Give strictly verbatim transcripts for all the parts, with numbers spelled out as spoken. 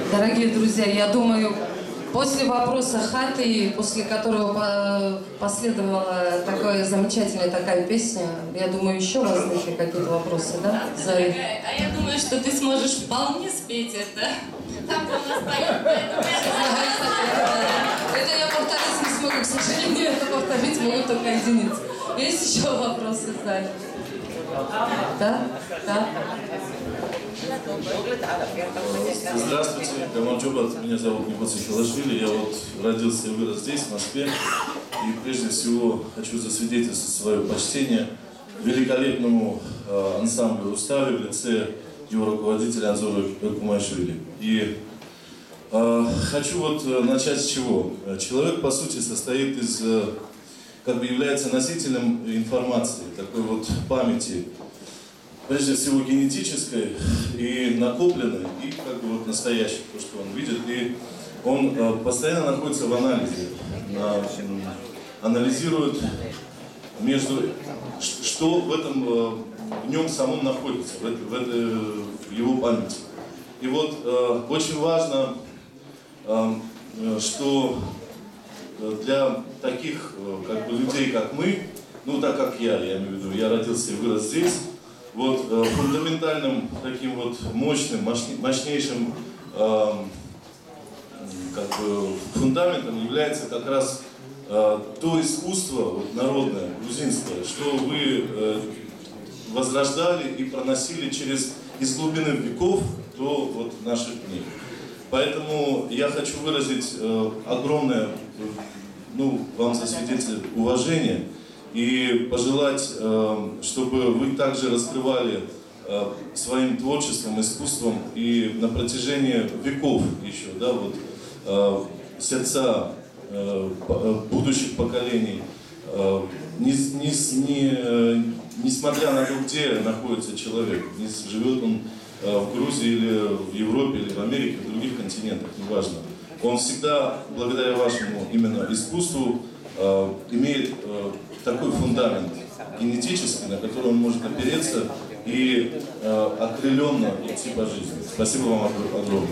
Дорогие друзья, я думаю, после вопроса Хаты, после которого последовала такая замечательная такая песня, я думаю, еще возникли какие-то вопросы, да? За... Дорогая, а я думаю, что ты сможешь вполне спеть это. Там, где у нас поет, поэтому это я повторить не смогу, к сожалению, это повторить могут только единицы. Есть еще вопросы в зале? Да? Да? Здравствуйте, Камарджобат, меня зовут Нипоци Хилашвили, я вот родился и вырос здесь, в Москве, и прежде всего хочу засвидетельствовать свое почтение великолепному э, ансамблю «Рустави» в лице его руководителя Анзора Кумайшвили. И э, хочу вот начать с чего. Человек, по сути, состоит из, э, как бы является носителем информации, такой вот памяти, прежде всего генетической и накопленной, и как бы вот настоящей, то, что он видит. И он э, постоянно находится в анализе, на, анализирует между, что в этом, э, в нем самом находится, в, это, в, это, в его памяти. И вот э, очень важно, э, что для таких э, как бы людей, как мы, ну так как я, я имею в виду, я родился и вырос здесь, вот э, фундаментальным таким вот мощным, мощнейшим э, как бы фундаментом является как раз э, то искусство вот, народное, грузинское, что вы э, возрождали и проносили через из глубины веков до вот наших дней. Поэтому я хочу выразить э, огромное, ну, вам засвидетельствовать уважение и пожелать, э, чтобы вы также раскрывали э, своим творчеством, искусством и на протяжении веков еще, да, вот, э, сердца э, будущих поколений, э, не, не, не, несмотря на то, где находится человек, не живет он э, в Грузии или в Европе, или в Америке, в других континентах, неважно. Он всегда, благодаря вашему именно искусству, э, имеет э, такой фундамент генетический, на который он может опереться и э, окрыленно идти по жизни. Спасибо вам огромное.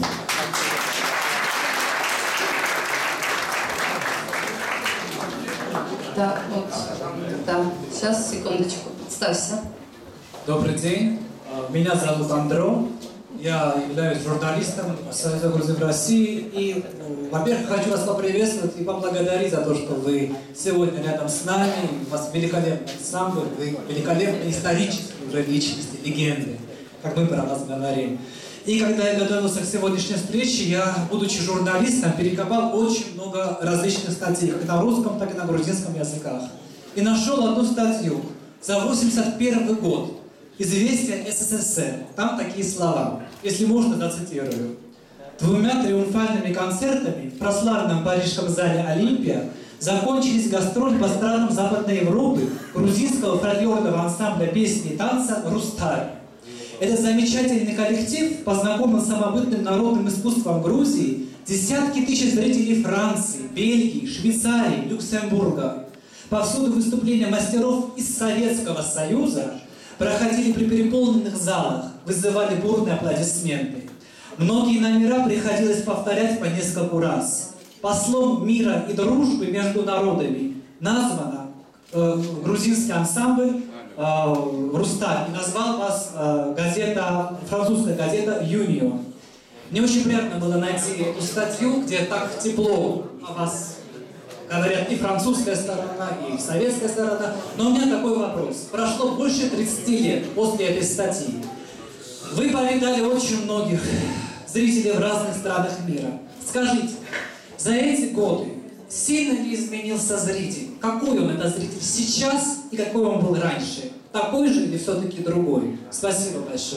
Да, вот, да. Сейчас, секундочку, представься. Добрый день, меня зовут Андро, я являюсь журналистом Союза Грузин в России. И, во-первых, хочу вас поприветствовать и поблагодарить за то, что вы сегодня рядом с нами. У вас великолепный ансамбль, вы великолепные исторические уже личности, легенды, как мы про вас говорим. И когда я готовился к сегодняшней встрече, я, будучи журналистом, перекопал очень много различных статей, как на русском, так и на грузинском языках. И нашел одну статью за восемьдесят первый год. «Известия СССР». Там такие слова, если можно, зацитирую. Двумя триумфальными концертами в прославленном парижском зале «Олимпия» закончились гастроли по странам Западной Европы грузинского фольклорного ансамбля песни и танца «Рустави». Этот замечательный коллектив познакомил с самобытным народным искусством Грузии десятки тысяч зрителей Франции, Бельгии, Швейцарии, Люксембурга. Повсюду выступления мастеров из Советского Союза проходили при переполненных залах, вызывали бурные аплодисменты. Многие номера приходилось повторять по нескольку раз. Послом мира и дружбы между народами названо э, грузинский ансамбль э, «Рустави». И назвал вас э, газета, французская газета «Юнион». Мне очень приятно было найти эту статью, где так тепло о вас говорят и французская сторона, и советская сторона. Но у меня такой вопрос. Прошло больше тридцати лет после этой статьи. Вы повидали очень многих зрителей в разных странах мира. Скажите, за эти годы сильно ли изменился зритель? Какой он, это зритель, сейчас и какой он был раньше? Такой же или все-таки другой? Спасибо большое.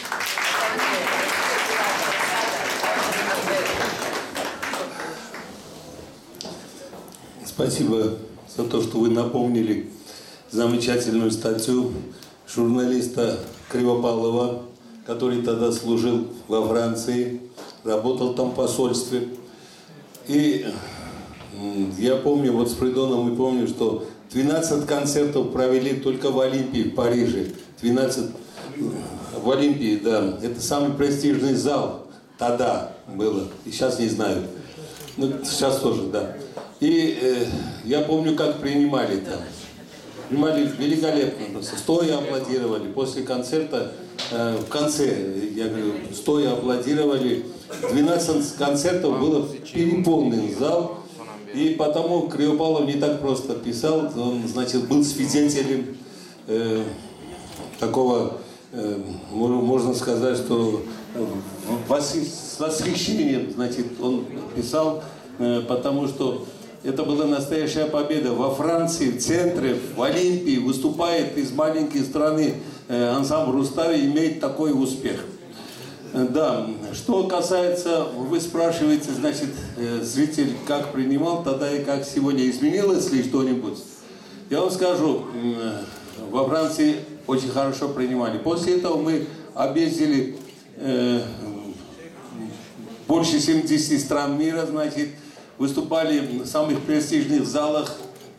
Спасибо за то, что вы напомнили замечательную статью журналиста Кривопалова, который тогда служил во Франции, работал там в посольстве. И я помню, вот с Придоном мы помним, что двенадцать концертов провели только в Олимпии, в Париже. двенадцать в Олимпии, да. Это самый престижный зал Тогда было, и сейчас не знаю. Ну, сейчас тоже, да. И э, я помню, как принимали там. Принимали великолепно, просто стоя аплодировали. После концерта, э, в конце, я говорю, стоя аплодировали. двенадцать концертов было переполнен зал. И потому Кривопалов не так просто писал. Он, значит, был свидетелем э, такого, э, можно сказать, что э, с восхищением, значит, он писал, э, потому что это была настоящая победа. Во Франции, в центре, в Олимпии выступает из маленькой страны э, ансамбль Рустави, имеет такой успех. Э, да, что касается, вы спрашиваете, значит, э, зритель как принимал, тогда и как сегодня, изменилось ли что-нибудь? Я вам скажу, э, во Франции очень хорошо принимали. После этого мы объездили э, больше семидесяти стран мира, значит, выступали в самых престижных залах.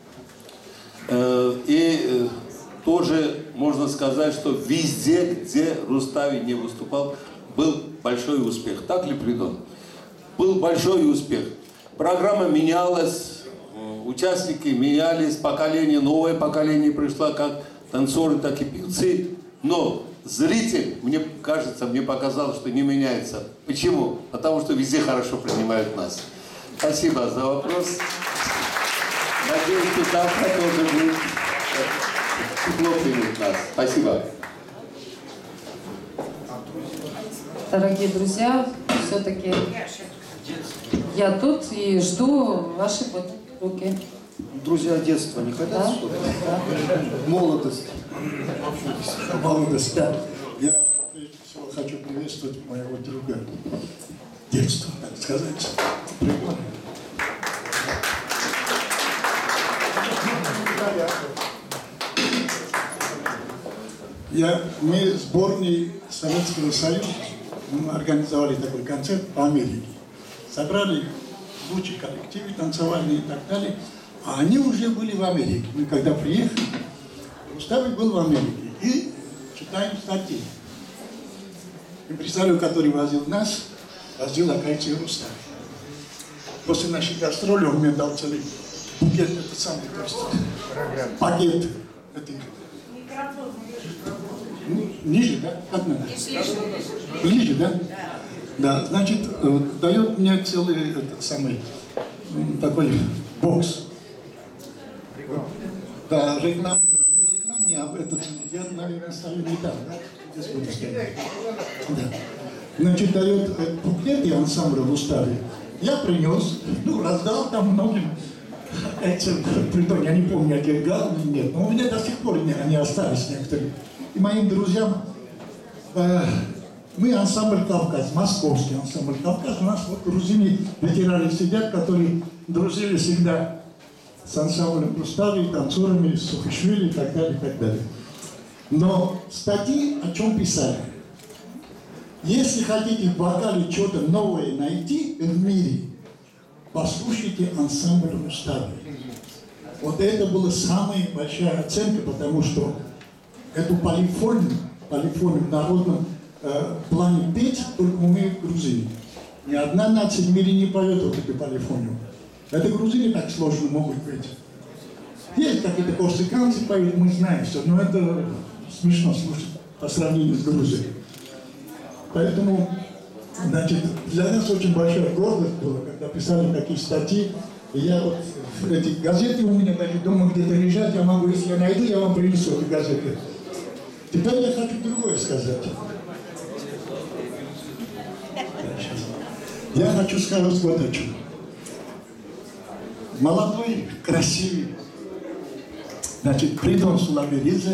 Э, и э, тоже можно сказать, что везде, где Рустави не выступал, был большой успех. Так ли, Придон? Был большой успех. Программа менялась, участники менялись, поколение, новое поколение пришло, как танцоры, так и певцы. Но зритель, мне кажется, мне показалось, что не меняется. Почему? Потому что везде хорошо принимают нас. Спасибо за вопрос. Надеюсь, что завтра тоже будет тепло принять нас. Спасибо. Дорогие друзья, все-таки я тут и жду ваши руки. Друзья детства не хотят Да? что-то? Да. Молодость. Молодость, да. Я прежде всего хочу приветствовать моего друга детства, так сказать. Прикольно. Я, мы сборной Советского Союза, мы организовали такой концерт по Америке. Собрали лучшие коллективы танцевальные и так далее. А они уже были в Америке. Мы когда приехали, Рустави был в Америке. И читаем статьи. Импресарио, который возил нас, возил Акацию Рустави. После нашей гастроли он мне дал целый букет, это самый просто пакет этих. Ниже, да? Как надо? Ближе, да? Да, значит, дает мне целый этот самый такой бокс. Да, рекламный, не рекламный, а этот, я, наверное, ставлю не так, да? Здесь буду ставить. Да. Значит, дает буклет и ансамбль в Уставе. Я принес, ну, раздал там многим. Притом, я не помню, я деньгал или нет, но у меня до сих пор они остались некоторые. И моим друзьям, э, мы ансамбль Кавказ, московский ансамбль Кавказ, у нас вот грузины, ветераны сидят, которые дружили всегда с ансамблем Рустави, танцорами, Сухишвили и так далее, и так далее. Но статьи о чем писали? Если хотите в вокале что-то новое найти в мире, послушайте ансамбль Рустави. Вот это была самая большая оценка, потому что эту полифонию, полифонию в народном э, плане петь только умеют грузины. Ни одна нация в мире не поет вот эту полифонию. Это грузины так сложно могут петь. Есть какие-то корсиканцы поют, мы знаем все, но это смешно слушать по сравнению с Грузией. Поэтому, значит, для нас очень большая гордость была, когда писали такие статьи. И я вот, эти газеты у меня даже дома где-то лежат, я могу, если я найду, я вам принесу эти газеты. Теперь я хочу другое сказать. Я хочу сказать вот о чем. Молодой, красивый, значит, Придон Сулаверидзе.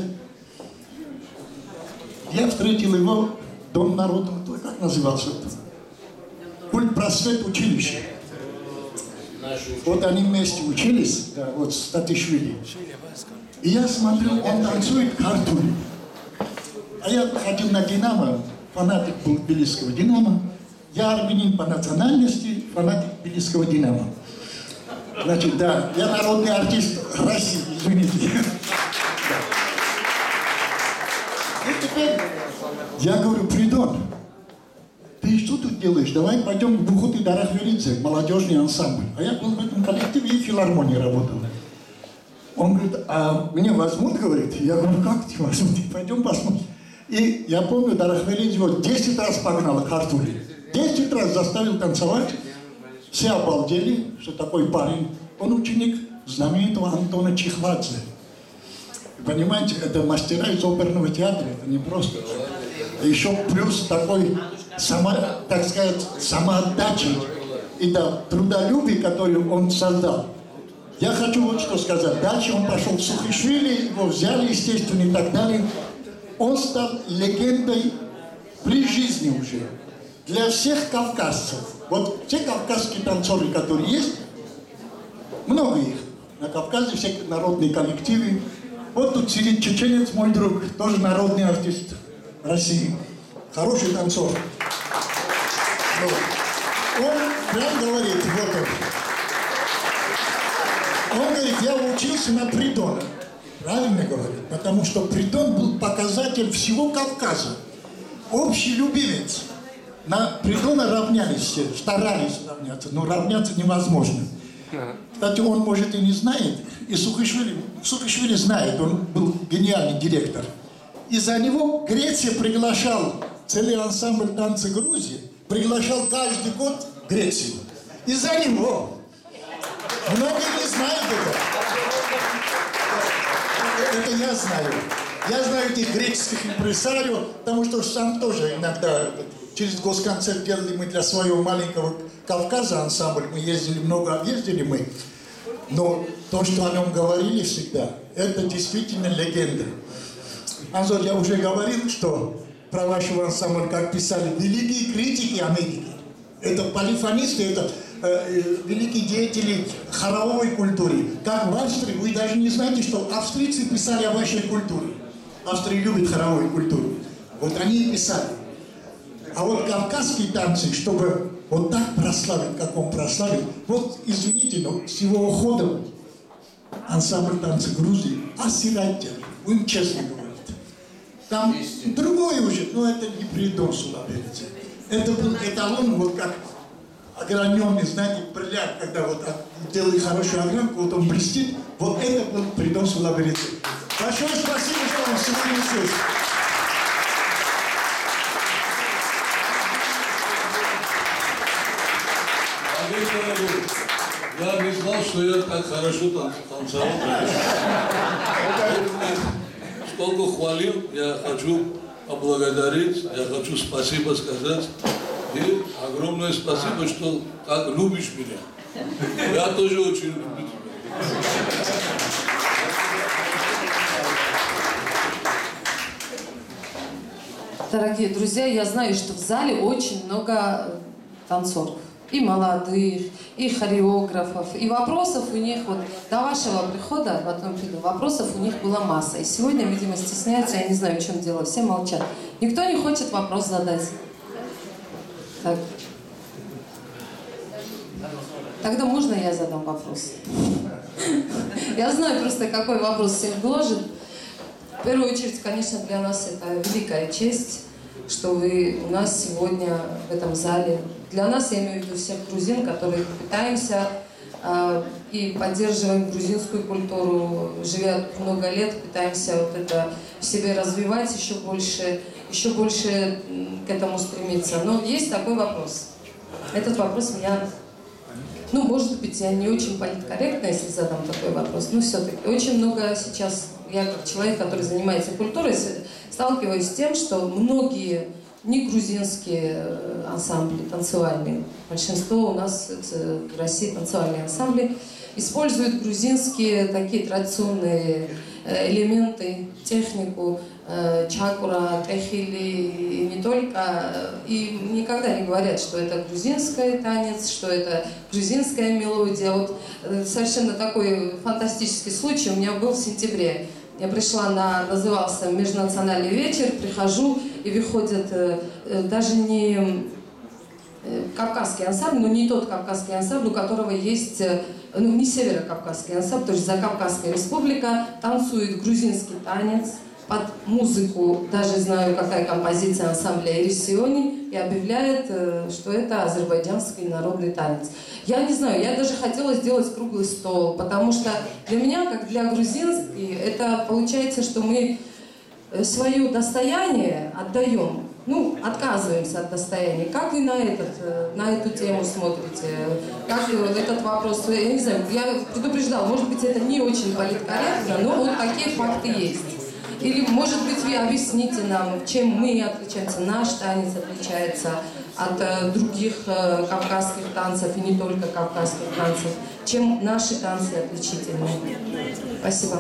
Я встретил его в Дом народа, как назывался это? Культ просвет училище. Вот они вместе учились, да, вот с Татишвили. И я смотрю, он танцует картуль. А я ходил на Динамо, фанатик был тбилисского Динамо. Я армянин по национальности, фанатик тбилисского Динамо. Значит, да, я народный артист России, извините. И теперь я говорю, Придон, ты что тут делаешь? Давай пойдем в Бухут и Дарахверидзе, молодежный ансамбль. А я был в этом коллективе и в филармонии работал. Он говорит, а меня возьмут, говорит. Я говорю, как тебя возьмут? Пойдем посмотрим. И я помню, Дарахверидзе вот десять раз погнал к Артуре. десять раз заставил танцевать. Все обалдели, что такой парень. Он ученик знаменитого Антона Чехвадзе. Понимаете, это мастера из оперного театра, это не просто. Еще плюс такой, само, так сказать, самоотдачи и да, трудолюбие, который он создал. Я хочу вот что сказать. Дальше он пошел в Сухишвили, его взяли, естественно, и так далее. Он стал легендой при жизни уже. Для всех кавказцев. Вот все кавказские танцоры, которые есть, много их. На Кавказе все народные коллективы. Вот тут сидит чеченец, мой друг, тоже народный артист России. Хороший танцор. Вот. Он прям говорит, вот он. Он говорит, я учился на Придона. Правильно говорит, потому что Придон был показатель всего Кавказа. Общий любимец. На Придона равнялись все, старались равняться, но равняться невозможно. Кстати, он, может, и не знает, и Сухишвили, Сухишвили знает, он был гениальный директор. Из-за него Греция приглашал целый ансамбль танца Грузии, приглашал каждый год Грецию. Из-за него. Многие не знают это. Это я знаю. Я знаю этих греческих импресарио, потому что сам тоже иногда через госконцерт делали мы для своего маленького Кавказа ансамбль, мы ездили много, объездили мы. Но то, что о нем говорили всегда, это действительно легенда. Анзор, я уже говорил, что про вашего ансамбля, как писали, великие критики Америки. Это полифонисты, это э, великие деятели хоровой культуры. Как в Австрии, вы даже не знаете, что австрийцы писали о вашей культуре. Австрия любит хоровую культуру. Вот они и писали. А вот кавказские танцы, чтобы вот так прославить, как он прославил, вот, извините, но с его уходом ансамбль танца Грузии осиротел, будем честно говорить. Там другой уже, но это не Придон Сулаберидзе. Это был эталон, вот как ограненный, знаете, бриллиант, когда вот делали хорошую огранку, вот он блестит, вот это был Придон Сулаберидзе. Большое спасибо, что он сегодня здесь. Я не знал, что я так хорошо танцевал. Сколько хвалил, я хочу поблагодарить, я хочу спасибо сказать. И огромное спасибо, что так любишь меня. Я тоже очень люблю тебя. Дорогие друзья, я знаю, что в зале очень много танцоров. И молодых, и хореографов, и вопросов у них, вот до вашего прихода, потом приду, вопросов у них была масса. И сегодня, видимо, стесняются, я не знаю, в чем дело, все молчат. Никто не хочет вопрос задать. Так. Тогда можно я задам вопрос? Я знаю просто, какой вопрос всех гложет. В первую очередь, конечно, для нас это великая честь, что вы у нас сегодня в этом зале. Для нас, я имею в виду всех грузин, которые пытаемся э, и поддерживаем грузинскую культуру, живя много лет, пытаемся вот это в себе развивать еще больше, еще больше к этому стремиться. Но есть такой вопрос. Этот вопрос меня, ну, может быть, я не очень политкорректна, если задам такой вопрос, но все-таки очень много сейчас, я как человек, который занимается культурой, сталкиваюсь с тем, что многие не грузинские ансамбли танцевальные, большинство у нас в России танцевальные ансамбли, используют грузинские такие традиционные элементы, технику, чакура, техили, и не только, и никогда не говорят, что это грузинский танец, что это грузинская мелодия. Вот совершенно такой фантастический случай у меня был в сентябре. Я пришла на, назывался межнациональный вечер, прихожу, и выходят э, даже не э, кавказский ансамбль, но не тот кавказский ансамбль, у которого есть, э, ну не северокавказский ансамбль, то есть Закавказская республика, танцует грузинский танец под музыку, даже знаю, какая композиция ансамбля Эрисиони, и объявляет, э, что это азербайджанский народный танец. Я не знаю, я даже хотела сделать круглый стол, потому что для меня, как для грузинки, это получается, что мы свое достояние отдаем, ну, отказываемся от достояния. Как вы на, этот, на эту тему смотрите? Как этот вопрос? Я не знаю, я предупреждала, может быть, это не очень политкорректно, но вот такие факты есть. Или, может быть, вы объясните нам, чем мы отличаемся, наш танец отличается от э, других э, кавказских танцев, и не только кавказских танцев, чем наши танцы отличительны. Спасибо.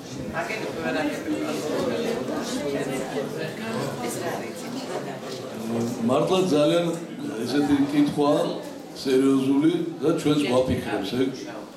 მართლა ძალიან ესეთი კითხვა სერიოზული და ჩვენს ვაფიქრებს ეგ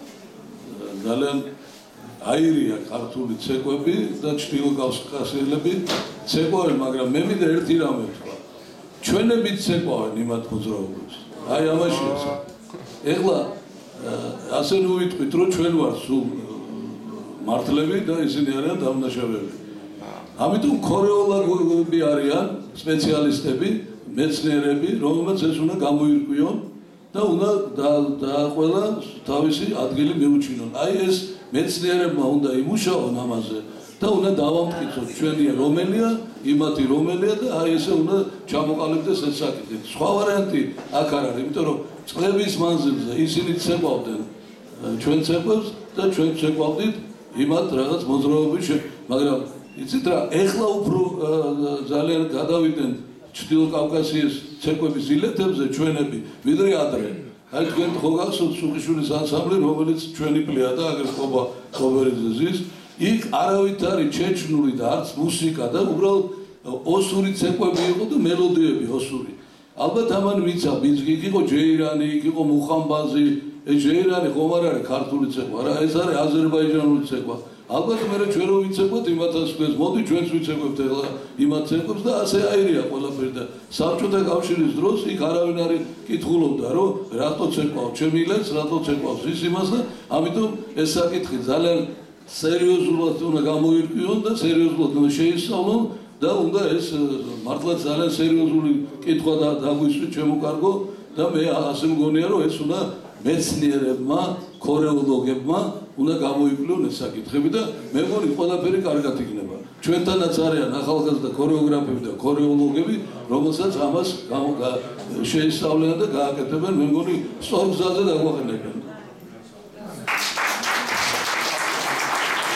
ძალიან აირია ქართული ცეკვები და ჩრდილოკავკასიელები ცეკვავენ, მაგრამ მე მინდა ერთი რამე ვთქვა. ჩვენებიც ცეკვავენ იმათ მოძრაობებს. აი ამაშია. ეხლა ასე ნუ ვიტყვით, რომ ჩვენ ვართ სულ მართლები და ისინი არიან დამნაშავეები. ამიტომ ქორეოლოგები არიან სპეციალისტები, მეცნიერები, რომელმაც ეს უნდა გამოირკვიონ და უნდა დააყოლა თავისი ადგილი მიუჩინონ. აი ეს მეცნიერებმა უნდა იმუშაონ ამაზე და უნდა დავამტკიცოთ ჩვენი რომელია, იმათი რომელია და აი ესე უნდა ჩამოყალიბდეს ეს საკითხი. სხვა ვარიანტი აქ არ არის, იმიტომ რომ წლების მანძილზე ისინი ცეკვავდნენ ჩვენ ცეკვებს და ჩვენ ცეკვავდით იმათ რაღაც მოძრაობის, მაგრამ იცით რა, ეხლა უფრო ძალიან გადავიდნენ ჩრდილოკავკასიის ცეკვების ილეთებზე ჩვენები, ვიდრე ადრე. აი თქვენ ხო გახსოვთ სუხიშვილის ანსამბლი, რომელიც ჩვენი პლიადა, აგერ ხობა ხობერიძე ზის, იქ არავით არის ჩეჩნური და არც მუსიკა და უბრალოდ ოსური ცეკვები იყო და მელოდიები ოსური. ალბათ ამან ვიცა, იქ იყო ჯეირანი, იქ იყო მუხამბაზი, ეს ჯეირანი ხომ არ არის ქართული ცეკვა, რა, ეს არის აზერბაიჯანული ცეკვა. ალბათ მე ჩვენ რო ვიცეკვოთ იმათაც ხდეს, მოდი ჩვენც ვიცეკვებთ ეხლა იმათ ცეკვებს და ასე აირია ყველაფერი და საბჭოთა კავშირის დროს იქ არავინ არ კითხულობდა, რომ რატო ცეკვავ ჩემი ლენს, რატო ცეკვავს ის იმას და ამიტომ ეს საკითხი ძალიან სერიოზულად უნდა გამოირკვიონ და სერიოზულად უნდა შეისწავლონ და უნდა ეს მართლა ძალიან სერიოზული კითხვა და დაგვისვით ჩემო კარგო და მე ასე მგონია რომ ეს უნდა მეცნიერებმა, ქორეოლოგებმა უნდა გამოიკვლიონ ეს საკითხები და მე მგონი ყველაფერი კარგად იქნება. ჩვენთანაც არიან ახალგაზრდა ქორეოგრაფები და ქორეოლოგები, რომელსაც ამას შეისწავლიან და გააკეთებენ, მე მგონი სწორ გზაზე დაგვაყენებენ.